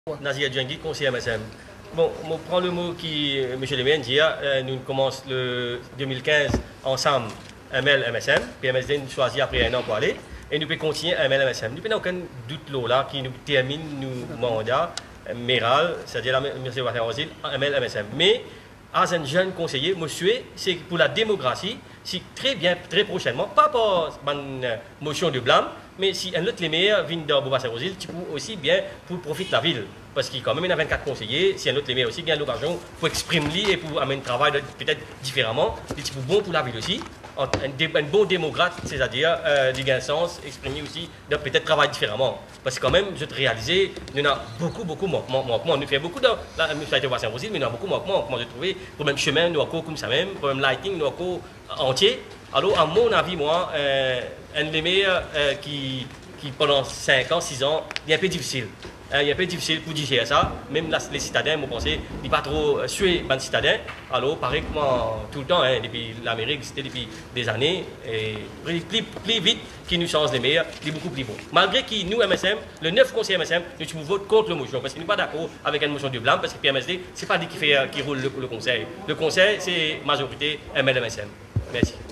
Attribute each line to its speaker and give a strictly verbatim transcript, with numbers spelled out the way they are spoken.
Speaker 1: Nazir Djangui, conseiller M S M. Bon, on prend le mot qui, M. le maire dit, euh, nous commençons le deux mille quinze ensemble, M L M S M, puis M S D nous choisit après un an pour aller, et nous pouvons continuer M L M S M. Nous n'avons aucun doute là qui nous termine nos mandats, méral, c'est-à-dire la Ministère de l'Asile, M L M S M. Mais, as un jeune conseiller, monsieur, c'est pour la démocratie, c'est très bien, très prochainement, pas pour une motion de blâme, mais si un autre les meilleurs vient de Boba-Saint-Rosil, tu peux aussi bien pour profiter de la ville. Parce qu'il quand même il y a vingt-quatre conseillers, si un autre les meilleurs aussi, il y a l'occasion pour exprimer et pour amener un travail peut-être différemment, et c'est bon pour la ville aussi. Un, un bon démocrate, c'est-à-dire euh, du gain sens, exprimer aussi, de peut-être travailler différemment. Parce que quand même, je te réalisais, il y a beaucoup, beaucoup de manquements. Nous faisons beaucoup de la municipalité de Saint-Rosil, mais il y a beaucoup de manquements. Comment je trouvais, pour le même chemin, nous avons comme ça même, pour le même lighting, nous avons entier. Alors, à mon avis, moi, euh, un des meilleurs euh, qui, qui, pendant cinq ans, six ans, il est un peu difficile. Il est un peu difficile pour digérer ça. Même là, les citadins, vous pensez, ils ne sont pas trop sués, les citadins. Alors, pareil, comment, tout le temps, hein, depuis l'Amérique, c'était depuis des années, et plus, plus, plus vite qu'ils nous changent les meilleurs, c'est beaucoup plus bon. Malgré que nous, M S M, le neuf conseillers M S M, nous votent contre le motion, parce qu'ils ne sont pas d'accord avec une motion de blâme, parce que P M S D, ce n'est pas lui qui, fait, qui roule le, le conseil. Le conseil, c'est majorité M L M S M. Merci.